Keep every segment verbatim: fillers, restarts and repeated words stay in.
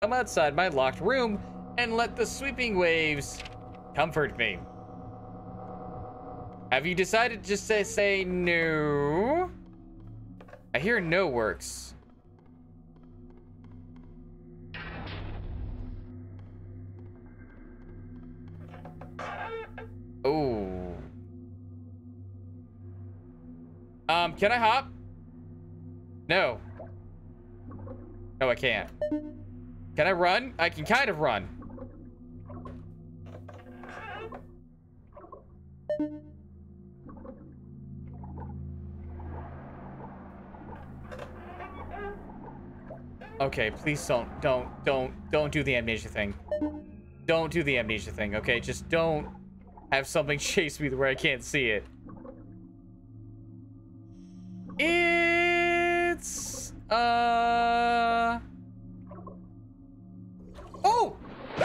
come outside my locked room and let the sweeping waves comfort me. Have you decided to just say, say no? I hear no works. Oh. Um, can I hop? No. No, I can't. Can I run? I can kind of run. Okay, please don't, don't, don't, don't do the amnesia thing. Don't do the amnesia thing, okay? Just don't have something chase me where I can't see it. It's... Uh... Oh!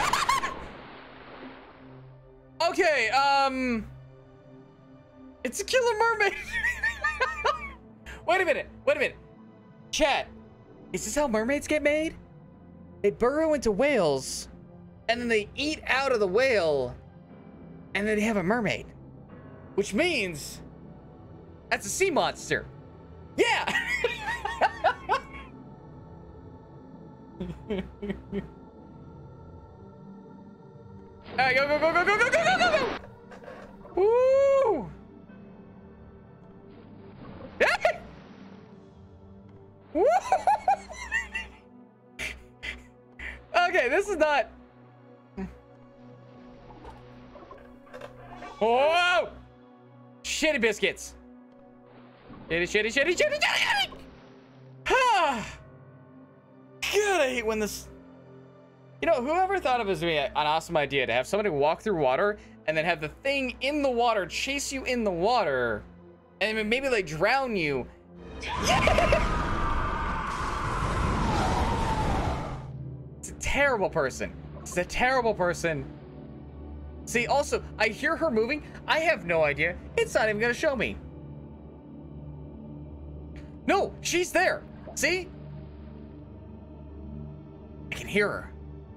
Okay, um... It's a killer mermaid! Wait a minute, wait a minute. Chat, is this how mermaids get made? They burrow into whales, and then they eat out of the whale, and then they have a mermaid. Which means... that's a sea monster. Yeah! Alright, go, go, go, go, go, go, go, go, go, go! Woo! Woo! Okay, this is not... Whoa! Shitty biscuits. Shitty, shitty, shitty, shitty, shitty, shitty! Ah! God, I hate when this... You know, whoever thought of it as being an awesome idea to have somebody walk through water and then have the thing in the water chase you in the water and then maybe like drown you. Yeah! It's a terrible person. It's a terrible person. See, also, I hear her moving. I have no idea. It's not even gonna show me. No, she's there. See? I can hear her.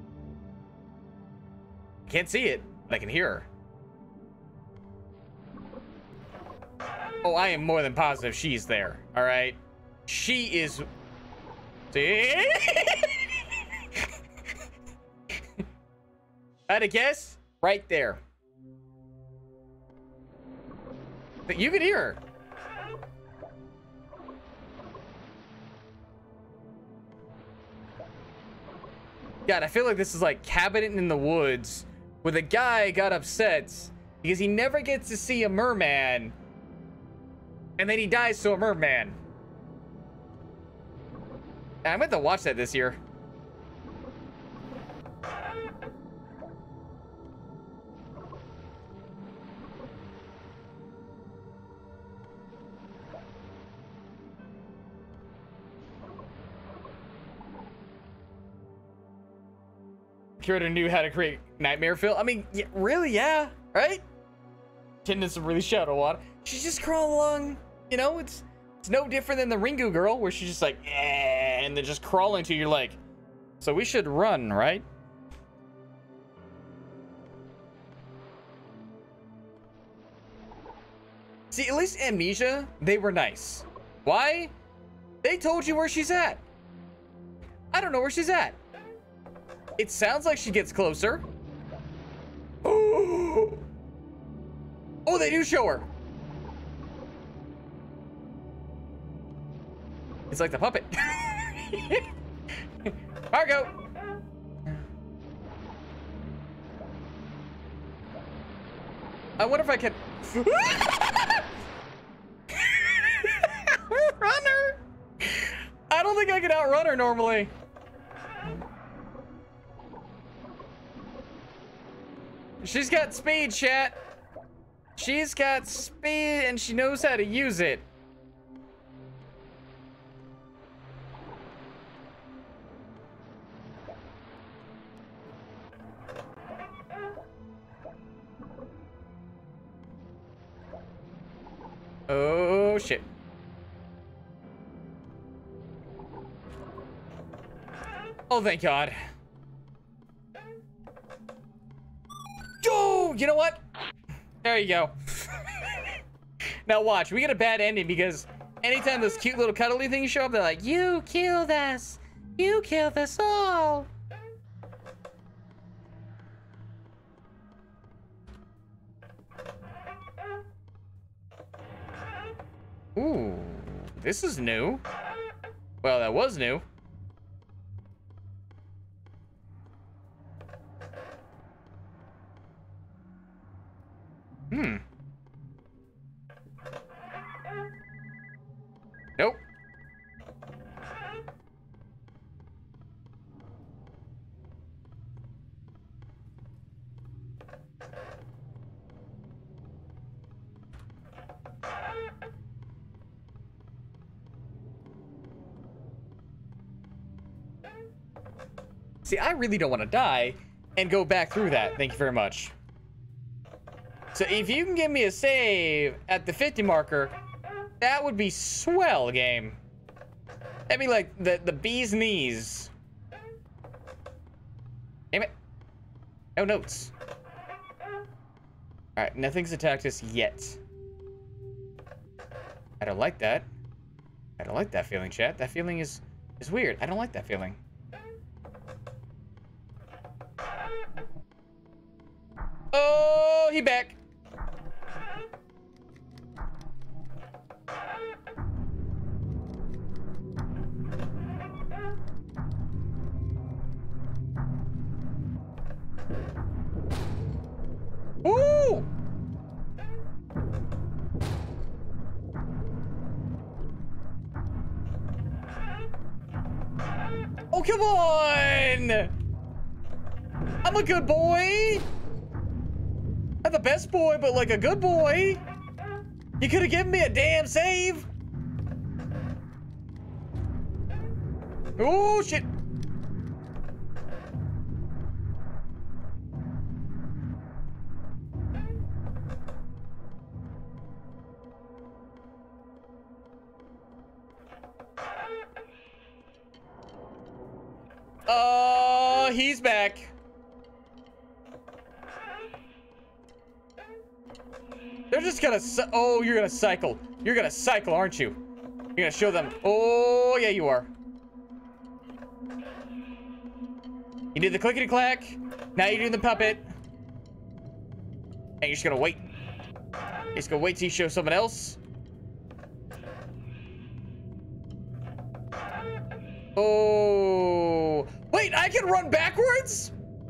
I can't see it, but I can hear her. Oh, I am more than positive she's there. All right. She is... See? I had a guess? Right there. But you can hear her. God, I feel like this is like Cabin in the Woods, where the guy got upset because he never gets to see a merman, and then he dies to a merman. And I meant to watch that this year. Curator knew how to create nightmare film. I mean, yeah, really, yeah, right? Tending some really shallow water. She's just crawling along. You know, it's it's no different than the Ringu girl, where she's just like, eh, and they're just crawling to you. Like, so we should run, right? See, at least Amnesia, they were nice. Why? They told you where she's at. I don't know where she's at. It sounds like she gets closer. Oh, oh, they do show her. It's like the puppet. Margo. I wonder if I can... Run her. I don't think I can outrun her normally. She's got speed, chat. She's got speed and she knows how to use it. Oh, shit. Oh, thank God. Oh, you know what? There you go. Now watch, we get a bad ending because anytime those cute little cuddly things show up, they're like, you killed us. You killed us all. Ooh, this is new. Well, that was new. Hmm. Nope. See, I really don't want to die and go back through that. Thank you very much. So if you can give me a save at the fifty marker, that would be swell, game. That'd be like the, the bee's knees. Damn it. No notes. Alright, nothing's attacked us yet. I don't like that. I don't like that feeling, chat. That feeling is, is weird. I don't like that feeling. Oh, he back. Ooh! Oh, come on! I'm a good boy! Not the best boy, but like a good boy. You could have given me a damn save. Oh, shit. Uh, he's back. They're just gonna, oh, you're gonna cycle. You're gonna cycle, aren't you? You're gonna show them, oh, yeah, you are. You did the clickety clack. Now you're doing the puppet. And you're just gonna wait. You're just gonna wait till you show someone else. Oh, wait, I can run backwards?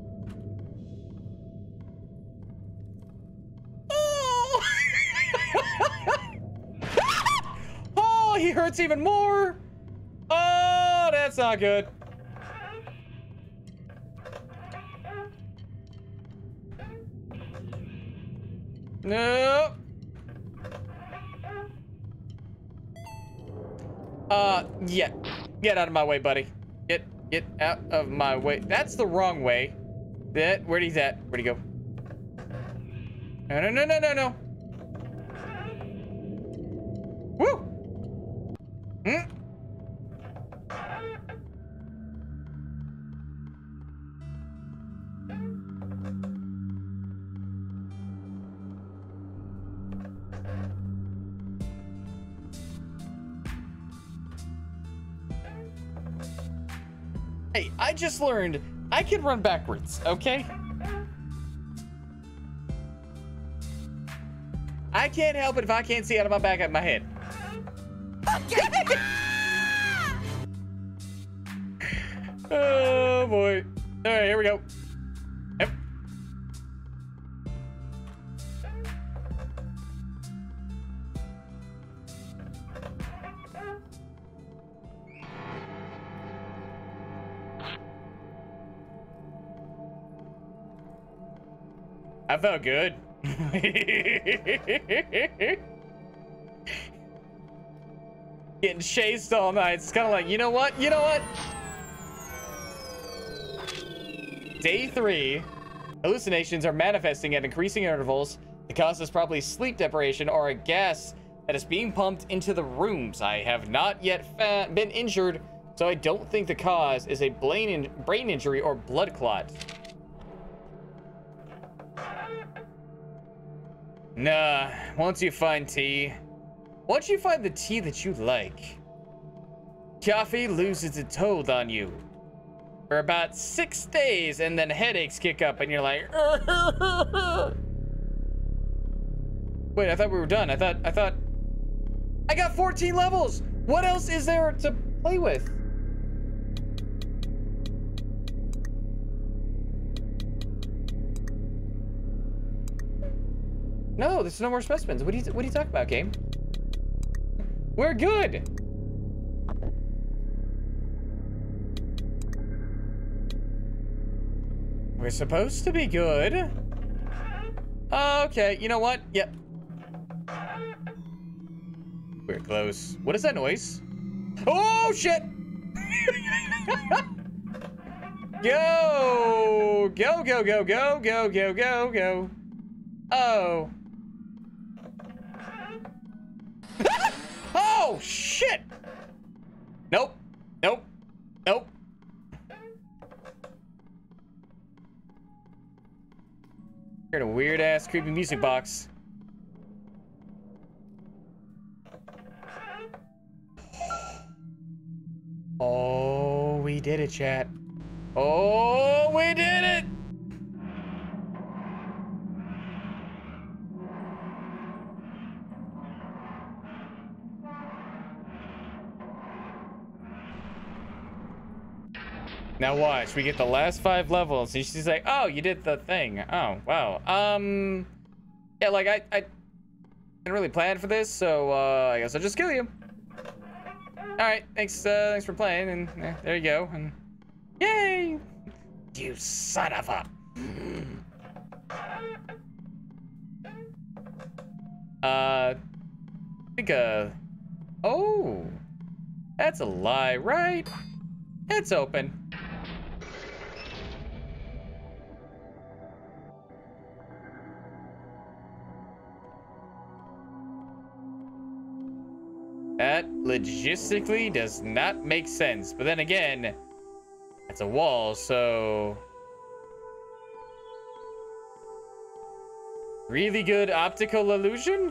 Oh, he hurts even more. Oh, that's not good. No. Uh, yeah. Get out of my way, buddy. Get, get out of my way. That's the wrong way. That, where'd he at? Where'd he go? No, no, no, no, no, no. Woo! Hmm? Hey, I just learned I can run backwards, okay? I can't help it if I can't see out of my back of my head. Okay. Oh boy. All right, here we go. Yep. I felt good. Getting chased all night. It's kind of like, you know what? You know what? Day three. Hallucinations are manifesting at increasing intervals. The cause is probably sleep deprivation or a gas that is being pumped into the rooms. I have not yet been injured, so I don't think the cause is a brain, in brain injury or blood clot. Nah, once you find tea, once you find the tea that you like, coffee loses its hold on you for about six days, and then headaches kick up, and you're like, wait, I thought we were done. I thought, I thought, I got fourteen levels. What else is there to play with? No, there's no more specimens. What are you, what are you talking about, game? We're good. We're supposed to be good. Okay, you know what? Yep. We're close. What is that noise? Oh, shit! Go! Go, go, go, go, go, go, go, go. Oh. Oh, shit! Nope. Nope. Nope. Heard a weird ass creepy music box. Oh, we did it, chat. Oh, we did it! Now watch, we get the last five levels, and she's like, "Oh, you did the thing. Oh, wow. Um, yeah, like I, I didn't really plan for this, so uh, I guess I'll just kill you. All right, thanks, uh, thanks for playing, and eh, there you go. And yay, you son of a. Uh, I think uh, oh, that's a lie, right? It's open. That logistically does not make sense. But then again, it's a wall, so... Really good optical illusion?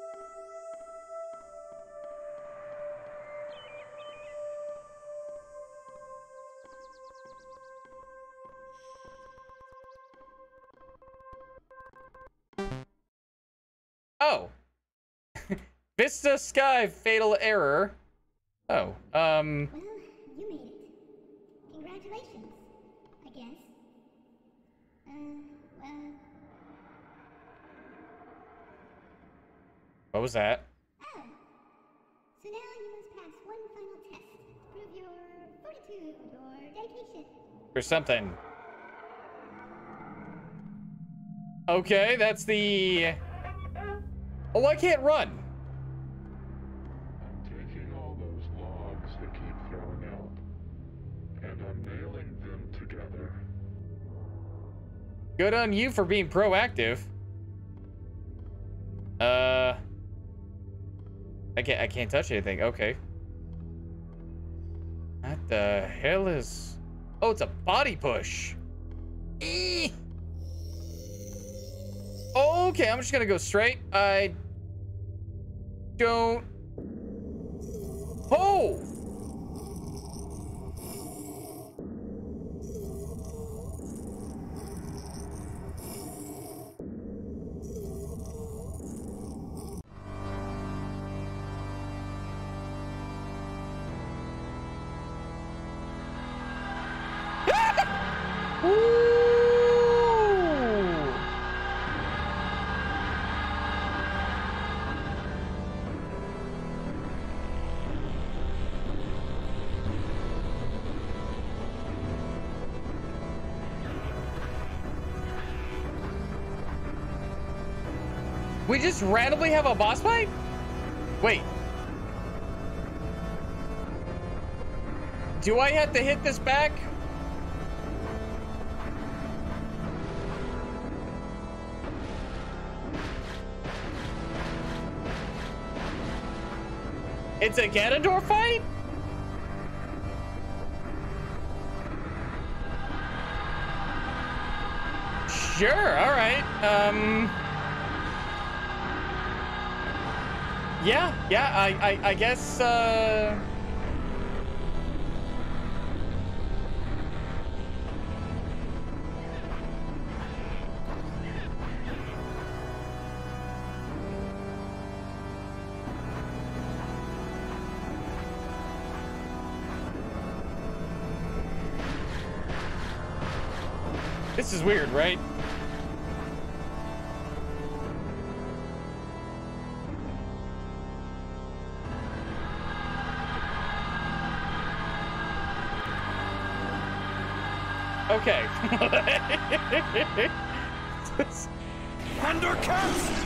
Oh. Vista Sky fatal error. Oh, um. Well, you made it. Congratulations, I guess. Uh, well. What was that? Oh. So now you must pass one final test to prove your fortitude, your dedication. Or something. Okay, that's the. Oh, I can't run. Good on you for being proactive. Uh, I can't. I can't touch anything. Okay. What the hell is? Oh, it's a body push. Eee. Okay, I'm just gonna go straight. I don't. Oh. We just randomly have a boss fight? Wait. Do I have to hit this back? It's a Ganondorf fight? Sure, all right. Um... yeah, yeah, I, I, I guess, uh... This is weird, right? Okay. Thundercats!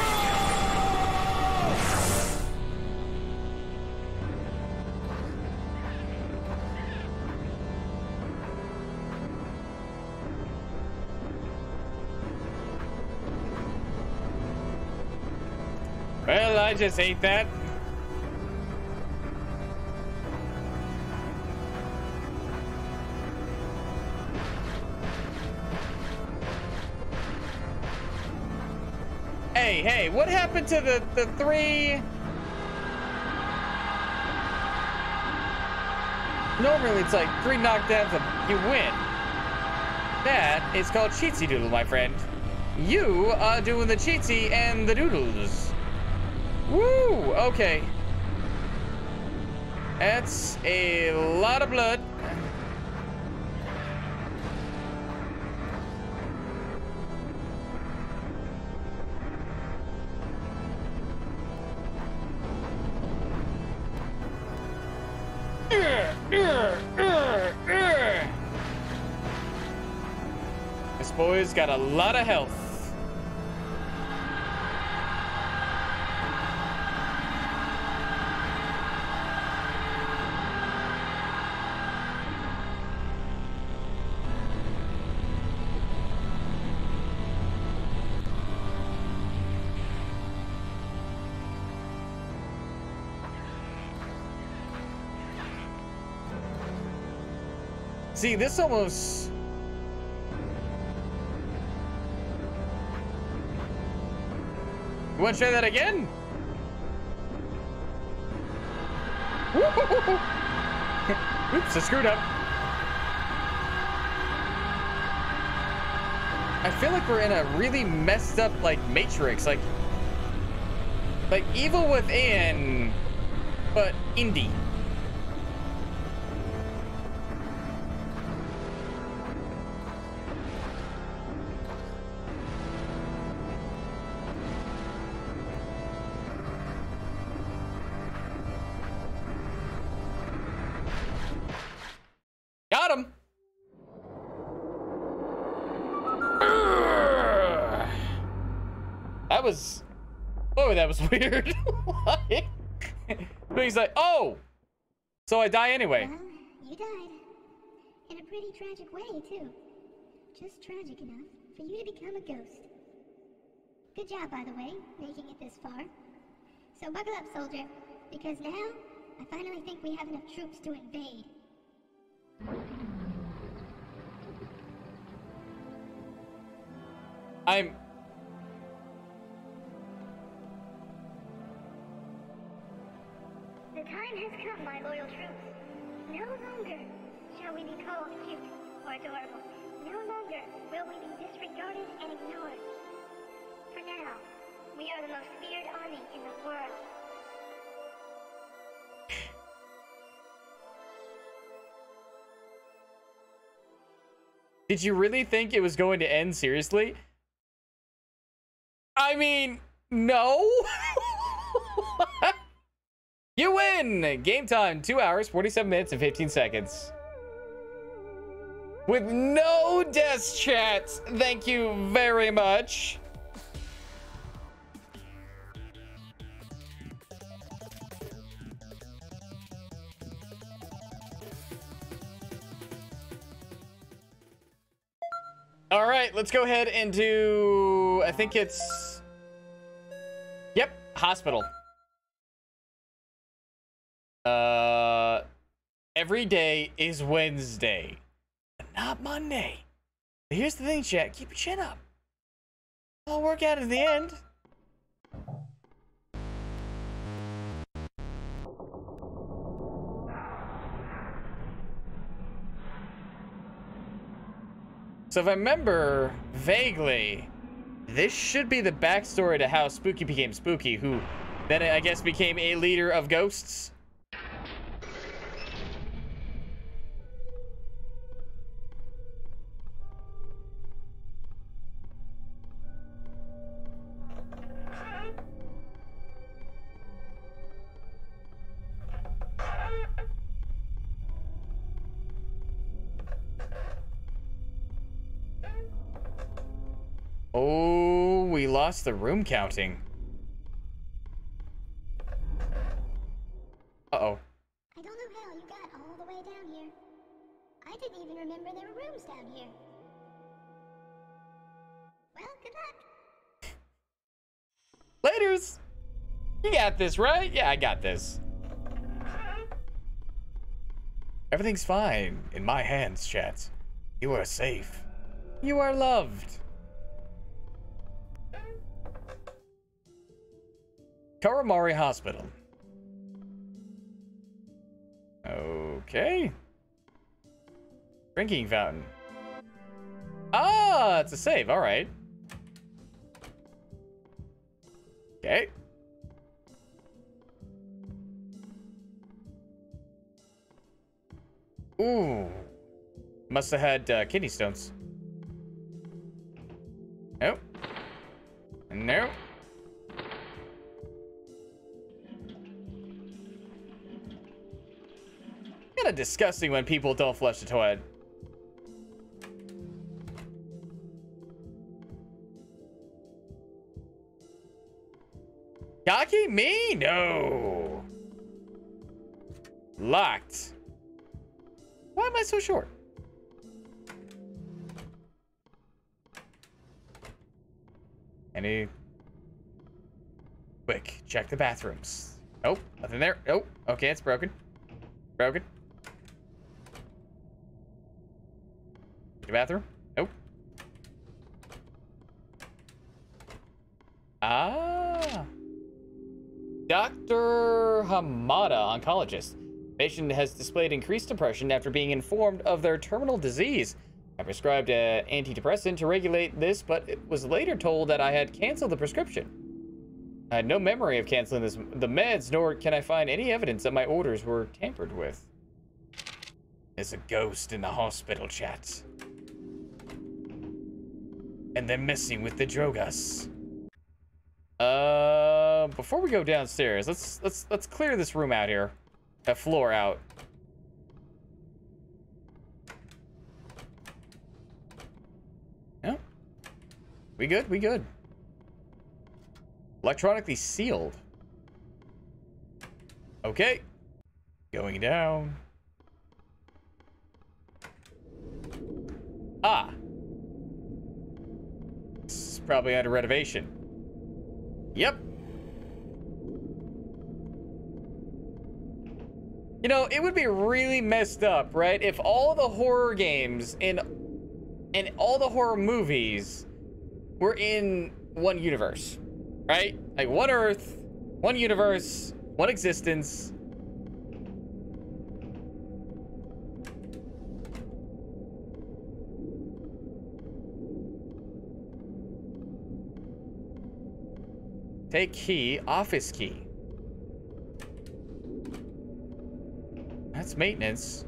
Well, I just ate that. Hey, hey, what happened to the, the three? Normally it's like three knockdowns and you win. That is called cheatsy doodle, my friend. You are doing the cheatsy and the doodles. Woo, okay. That's a lot of blood. This boy's got a lot of health. See, this almost... You want to try that again? Oops, I screwed up. I feel like we're in a really messed up, like, Matrix. Like, like Evil Within, but indie. Got him. That was, oh, that was weird. But he's like, oh, so I die anyway. Well, you died. In a pretty tragic way, too. Just tragic enough for you to become a ghost. Good job, by the way, making it this far. So buckle up, soldier, because now, I finally think we have enough troops to invade. I'm... The time has come, my loyal troops. No longer shall we be called cute or adorable. No longer will we be disregarded and ignored. For now, we are the most feared army in the world. Did you really think it was going to end seriously? I mean, no. You win! Game time, two hours, forty-seven minutes, and fifteen seconds. With no death chats. Thank you very much. All right, let's go ahead and do, I think it's, yep, hospital. Uh, every day is Wednesday, but not Monday. But here's the thing, chat, keep your chin up. It'll work out in the end. So if I remember vaguely, this should be the backstory to how Spooky became Spooky, who then I guess became a leader of ghosts. Oh, we lost the room counting. Uh-oh. I don't know how you got all the way down here. I didn't even remember there were rooms down here. Well, good luck. Laters! You got this, right? Yeah, I got this. Everything's fine in my hands, chat. You are safe. You are loved. Karamari Hospital. Okay. Drinking fountain. Ah, it's a save. All right. Okay. Ooh. Must have had uh, kidney stones. Nope. Nope. Kind of disgusting when people don't flush the toilet. Cocky? Me? No. Locked. Why am I so short? Any... Quick, check the bathrooms. Nope, nothing there. Nope. Okay, it's broken. Broken. The bathroom? Nope. Ah. Doctor Hamada, oncologist. Patient has displayed increased depression after being informed of their terminal disease. I prescribed an antidepressant to regulate this, but it was later told that I had canceled the prescription. I had no memory of canceling this, the meds, nor can I find any evidence that my orders were tampered with. There's a ghost in the hospital, chat. And they're messing with the Drogas. Uh, before we go downstairs, let's let's let's clear this room out here. That floor out. Yeah. We good, we good. Electronically sealed. Okay. Going down. Ah. This is probably under renovation. Yep. You know, it would be really messed up, right? If all the horror games in and all the horror movies were in one universe, right? Like one Earth, one universe, one existence. Take key, office key. That's maintenance.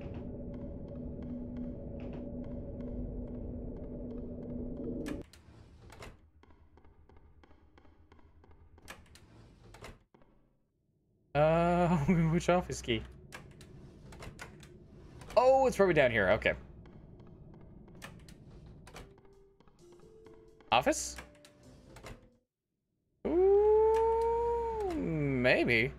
Uh, which office key? Oh, it's probably down here. Okay. Office? Ooh, maybe.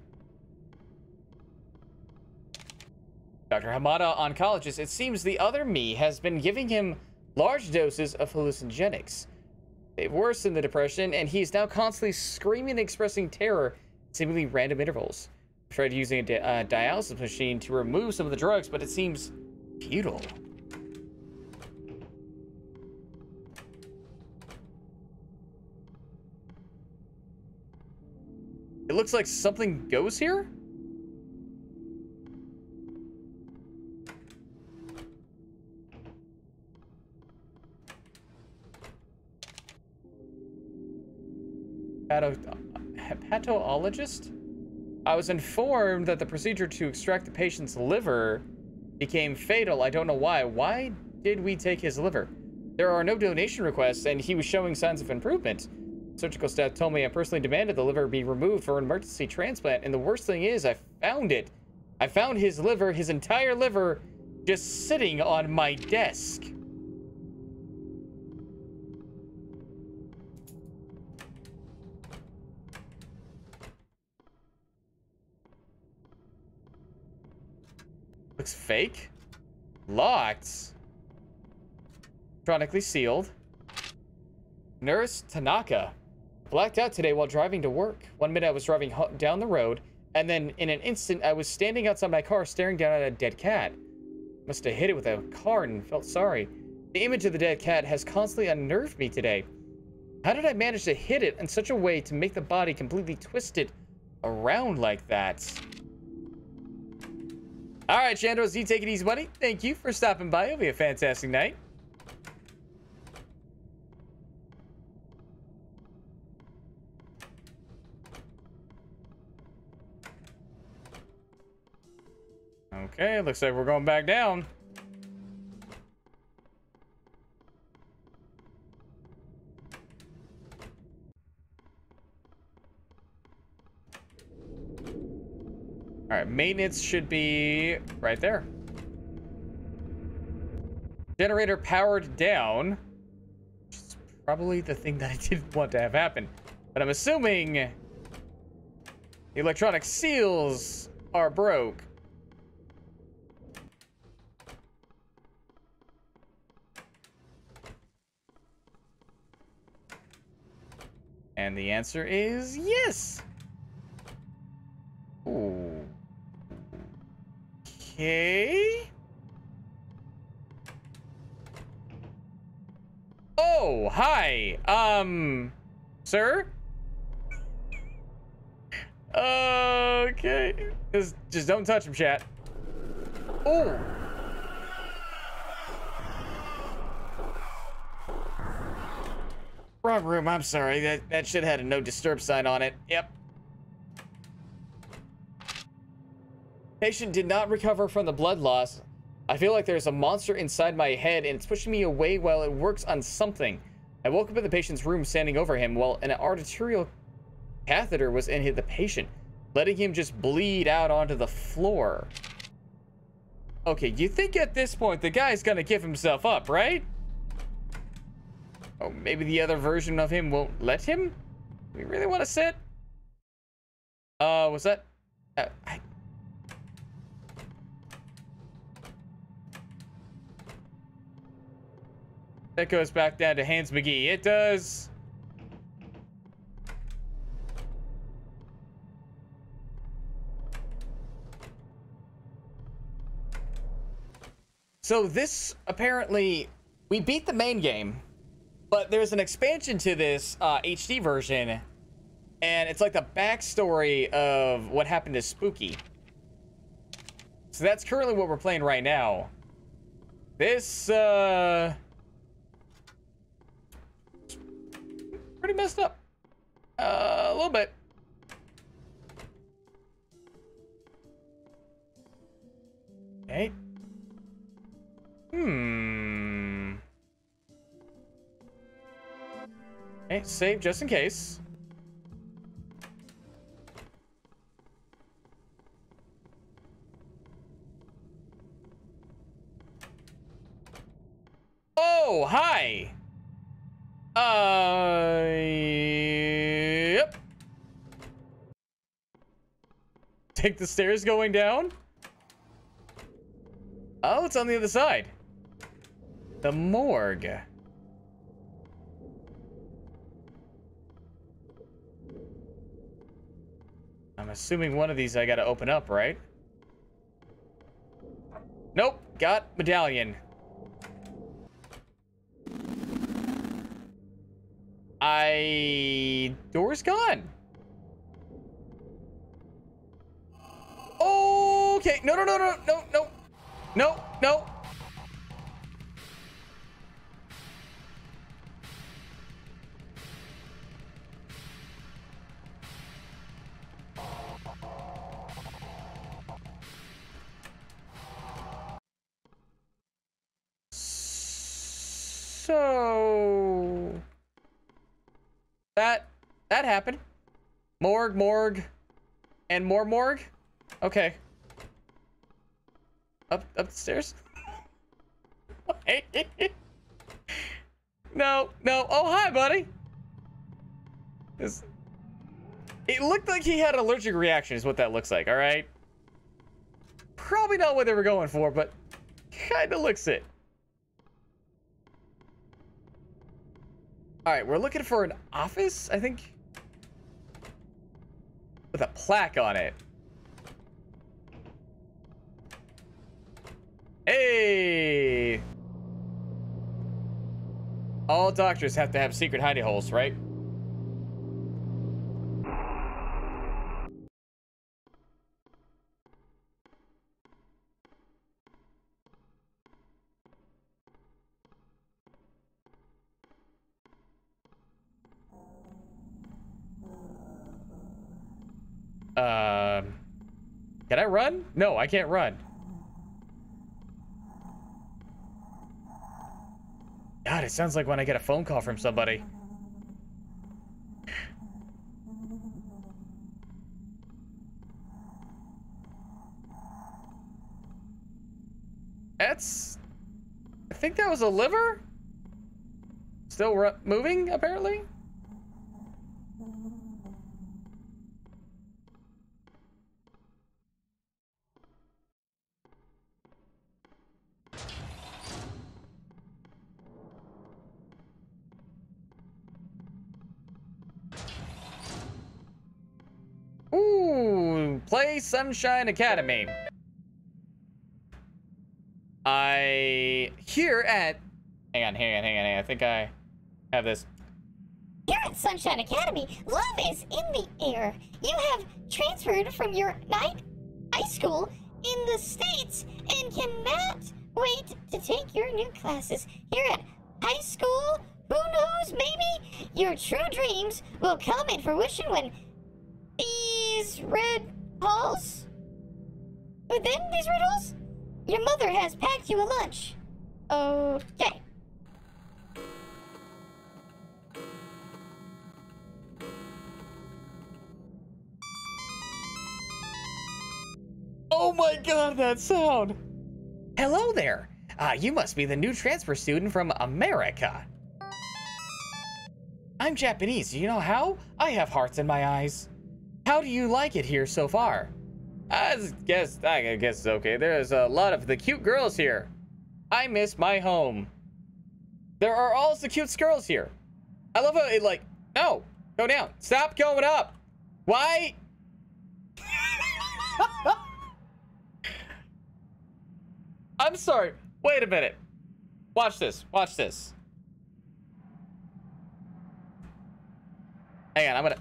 Doctor Hamada, oncologist. It seems the other me has been giving him large doses of hallucinogenics. They've worsened the depression, and he's now constantly screaming and expressing terror at seemingly random intervals. I've tried using a di uh, dialysis machine to remove some of the drugs, but it seems futile. It looks like something goes here? Hepato hepatologist? I was informed that the procedure to extract the patient's liver became fatal. I don't know why. Why did we take his liver? There are no donation requests, and he was showing signs of improvement. Surgical staff told me I personally demanded the liver be removed for an emergency transplant, and the worst thing is I found it. I found his liver, his entire liver, just sitting on my desk. Looks fake. Locked. Electronically sealed. Nurse Tanaka. Blacked out today while driving to work. One minute I was driving down the road, and then in an instant I was standing outside my car staring down at a dead cat. Must have hit it with a car and felt sorry. The image of the dead cat has constantly unnerved me today. How did I manage to hit it in such a way to make the body completely twisted around like that? Alright, Chandro Z, take it easy, buddy. Thank you for stopping by. It'll be a fantastic night. Okay, looks like we're going back down. All right, maintenance should be right there. Generator powered down. Which is probably the thing that I didn't want to have happen. But I'm assuming the electronic seals are broke. And the answer is yes. Ooh. Okay. Oh, hi. Um, sir? Okay. Just, just don't touch him, chat. Oh. Wrong room, I'm sorry. That, that shit had a no disturb sign on it. Yep. Patient did not recover from the blood loss. I feel like there's a monster inside my head and it's pushing me away while it works on something. I woke up in the patient's room standing over him while an arterial catheter was in the patient, letting him just bleed out onto the floor. Okay, you think at this point the guy's gonna give himself up, right? Oh, maybe the other version of him won't let him? Do we really want to sit? Uh, was that... Uh, I... That goes back down to Hans McGee. It does. So this, apparently, we beat the main game. But there's an expansion to this uh, H D version, and it's like the backstory of what happened to Spooky. So that's currently what we're playing right now. This, uh... pretty messed up. Uh, a little bit. Okay. Hmm... Okay, save just in case. Oh, hi. Uh, yep. Take the stairs going down. Oh, it's on the other side. The morgue. I'm assuming one of these I gotta open up, right? Nope, got medallion. I... Door's gone. Okay, no, no, no, no, no, no, no, no. So that that happened. Morgue, morgue, and more morgue. Okay. Up up the stairs. No, no. Oh, hi, buddy. This, it looked like he had an allergic reaction is what that looks like, all right? Probably not what they were going for, but kind of looks it. All right, we're looking for an office, I think, with a plaque on it. Hey! All doctors have to have secret hidey holes, right? Um, can I run? No, I can't run. God, it sounds like when I get a phone call from somebody. That's... I think that was a liver? Still ru- moving, apparently? Ooh, play Sunshine Academy. I here at hang on, hang on, hang on, hang on. I think I have this. Here at Sunshine Academy, love is in the air. You have transferred from your ninth high school in the States and cannot wait to take your new classes. Here at high school, who knows, maybe your true dreams will come in fruition when these red halls, within these red halls, your mother has packed you a lunch. Okay. Oh my god, that sound! Hello there. Uh, you must be the new transfer student from America. I'm Japanese. Do you know how? I have hearts in my eyes. How do you like it here so far? I guess I guess it's okay. There's a lot of the cute girls here. I miss my home. There are also cute girls here. I love how it like, no, go down. Stop going up. Why? I'm sorry. Wait a minute. Watch this. Watch this. Hang on, I'm gonna...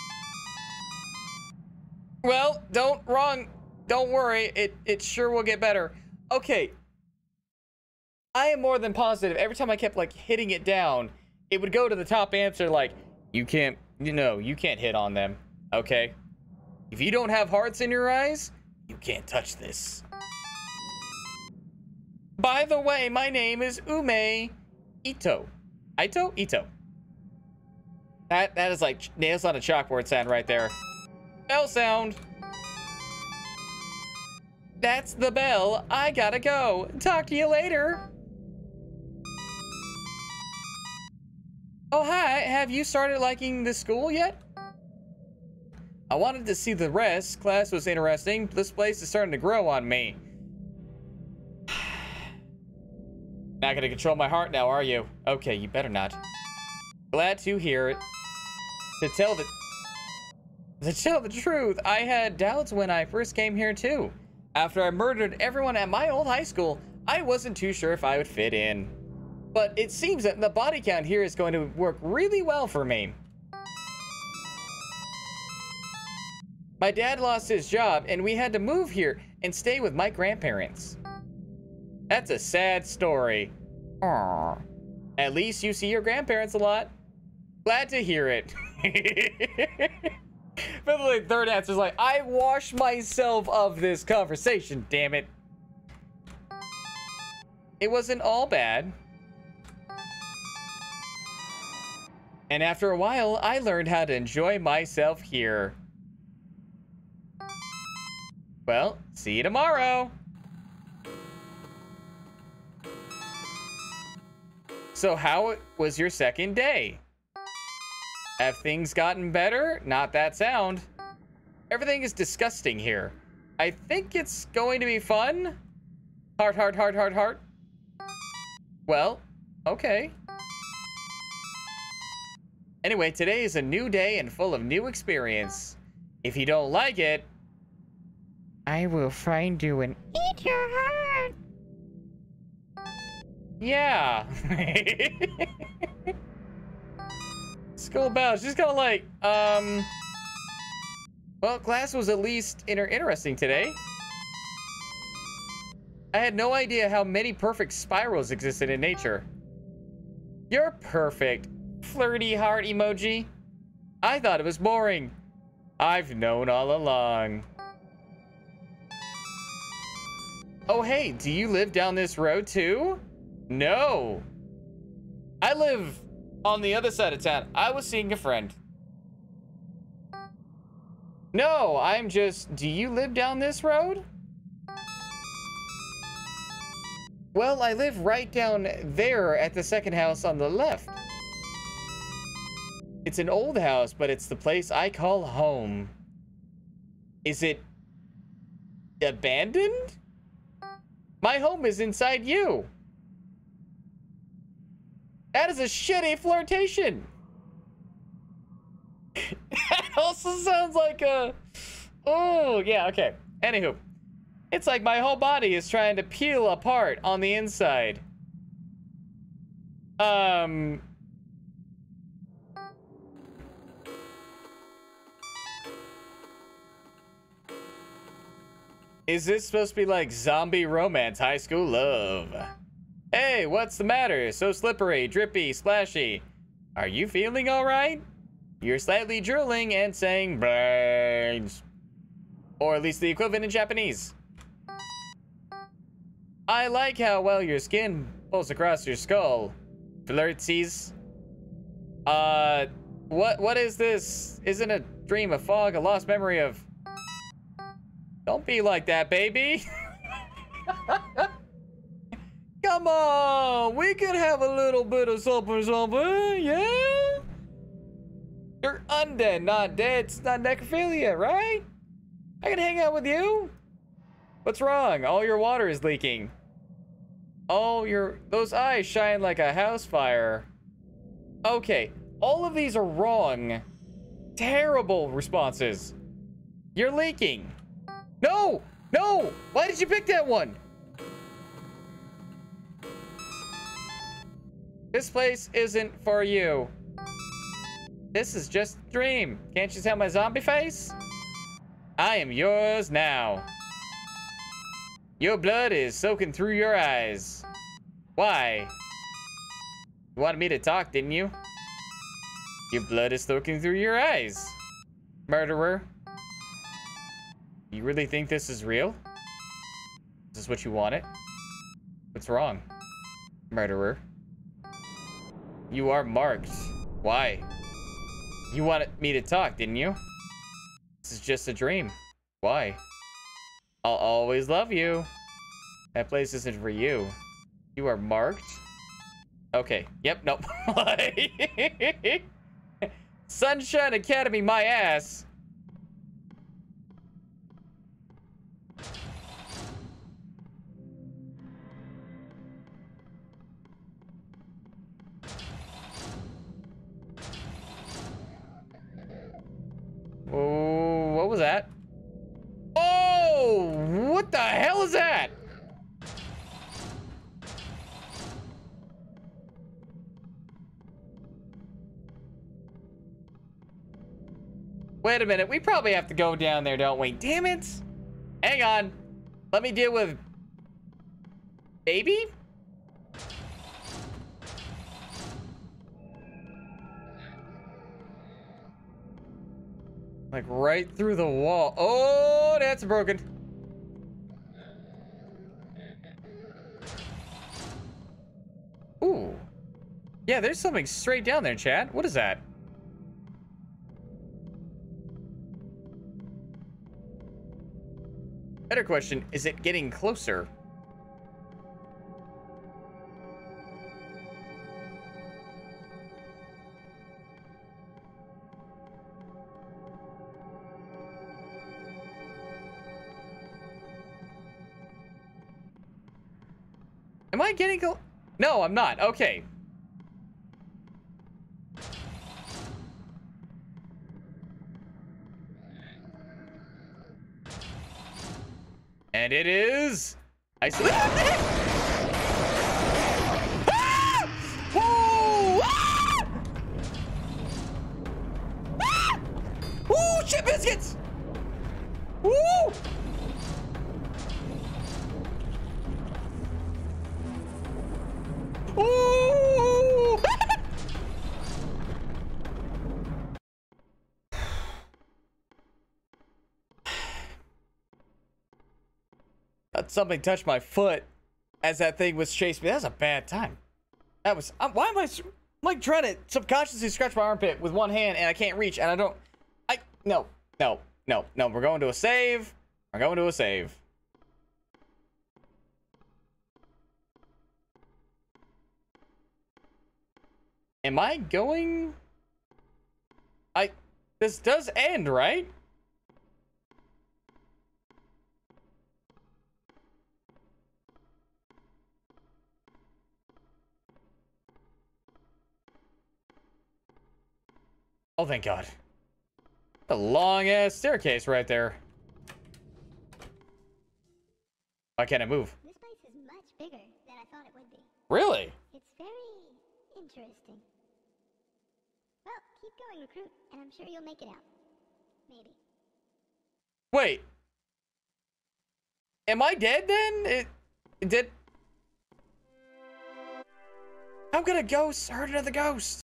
Well, don't wrong. Don't worry. It it sure will get better. Okay. I am more than positive. Every time I kept like hitting it down, it would go to the top answer like, you can't, you know, you can't hit on them. Okay. If you don't have hearts in your eyes, you can't touch this. By the way, my name is Ume Ito. Ito? Ito. That that is like nails on a chalkboard sound right there. Bell sound. That's the bell. I gotta go. Talk to you later. Oh, hi. Have you started liking the school yet? I wanted to see the rest. Class was interesting. This place is starting to grow on me. Not gonna control my heart now, are you? Okay, you better not. Glad to hear it. To tell the... To tell the truth, I had doubts when I first came here too. After I murdered everyone at my old high school, I wasn't too sure if I would fit in. But it seems that the body count here is going to work really well for me. My dad lost his job and we had to move here and stay with my grandparents. That's a sad story. Aww. At least you see your grandparents a lot. Glad to hear it. But the third answer is like, I wash myself of this conversation, damn it. It wasn't all bad. And after a while, I learned how to enjoy myself here. Well, see you tomorrow. So how was your second day? Have things gotten better? Not that sound. Everything is disgusting here. I think it's going to be fun. Heart, heart, heart, heart, heart. Well, okay. Anyway, today is a new day and full of new experience. If you don't like it, I will find you and eat your heart. Yeah. School bell. She's kind of like, um... well, class was at least inter interesting today. I had no idea how many perfect spirals existed in nature. You're perfect. Flirty heart emoji. I thought it was boring. I've known all along. Oh, hey, do you live down this road too? No. I live on the other side of town. I was seeing a friend. No, I'm just... do you live down this road? Well, I live right down there at the second house on the left. It's an old house, but it's the place I call home. Is it abandoned? My home is inside you. That is a shitty flirtation. That also sounds like a... oh, yeah, okay. Anywho, it's like my whole body is trying to peel apart on the inside. Um... Is this supposed to be like zombie romance, high school love? Hey, what's the matter? So slippery, drippy, splashy. Are you feeling all right? You're slightly drooling and saying brains. Or at least the equivalent in Japanese. I like how well your skin pulls across your skull. Flirtsies. Uh, what, what is this? Isn't a dream a fog, a lost memory of... Don't be like that, baby. Come on, we could have a little bit of something, something, yeah? You're undead, not dead. It's not necrophilia, right? I can hang out with you. What's wrong? All your water is leaking. Oh, your those eyes shine like a house fire. Okay, all of these are wrong. Terrible responses. You're leaking. No! No! Why did you pick that one? This place isn't for you. This is just a dream. Can't you tell my zombie face? I am yours now. Your blood is soaking through your eyes. Why? You wanted me to talk, didn't you? Your blood is soaking through your eyes. Murderer. You really think this is real? Is this what you wanted? What's wrong? Murderer. You are marked. Why? You wanted me to talk, didn't you? This is just a dream. Why? I'll always love you. That place isn't for you. You are marked? Okay. Yep, nope. Sunshine Academy, my ass. Oh, what was that? Oh, what the hell is that? Wait a minute, we probably have to go down there, don't we? Damn it. Hang on. Let me deal with... baby? Like right through the wall. Oh, that's broken. Ooh. Yeah, Yeah, there's something straight down there, chat. What is that? Better question, is it getting closer? Am I getting close? No, I'm not. Okay. And it is... I see... Ah! Oh! Ah! Ah! Ooh, shit biscuits! Woo! Ooh! Something touched my foot as that thing was chasing me. That was a bad time. That was... I'm, why am I... I'm like trying to subconsciously scratch my armpit with one hand and I can't reach and I don't... I... No. No. No. No. We're going to a save. We're going to a save. Am I going... I... This does end, right? Oh, thank God. A long-ass staircase right there. Why can't I move? This place is much bigger than I thought it would be. Really? It's very interesting. Well, keep going, recruit, and I'm sure you'll make it out. Maybe. Wait. Am I dead then? It, it did... I'm gonna ghost. I heard another ghost.